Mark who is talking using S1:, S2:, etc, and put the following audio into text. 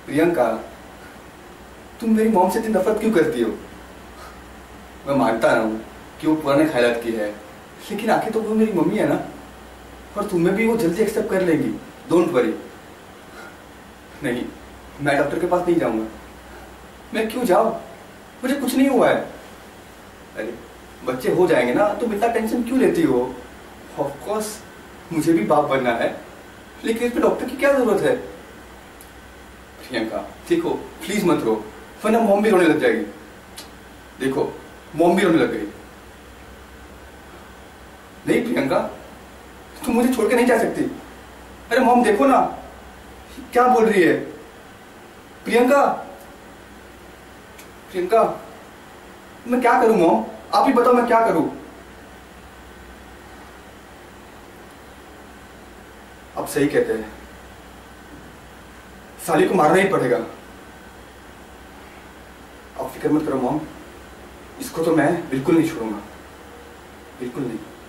S1: प्रियंका, तुम मेरी मॉम से इतनी नफरत क्यों करती हो? मैं मानता हूँ कि वो पुराने ख्यालात की है, लेकिन आखिर तो वो मेरी मम्मी है ना, और तुम्हें भी वो जल्दी एक्सेप्ट कर लेंगी। Don't worry. नहीं, मैं डॉक्टर के पास नहीं जाऊंगा। मैं क्यों जाऊं? मुझे कुछ नहीं हुआ है। अरे बच्चे हो जाएंगे ना, तुम इतना टेंशन क्यों लेती हो? ऑफ कोर्स मुझे भी बाप बनना है, लेकिन इसमें डॉक्टर की क्या जरूरत है? प्रियंका देखो, प्लीज मत रो, वरना मॉम भी रोने लग जाएगी। देखो, मॉम भी रोने लग गई। नहीं प्रियंका, तुम मुझे छोड़ के नहीं जा सकती। अरे मॉम देखो ना, क्या बोल रही है? प्रियंका, प्रियंका, मैं क्या करूं मॉम? आप ही बताओ मैं क्या करूं? आप सही कहते हैं, साली को मारना ही पड़ेगा। आप फिक्र मत करो मॉम, इसको तो मैं बिल्कुल नहीं छोड़ूंगा, बिल्कुल नहीं।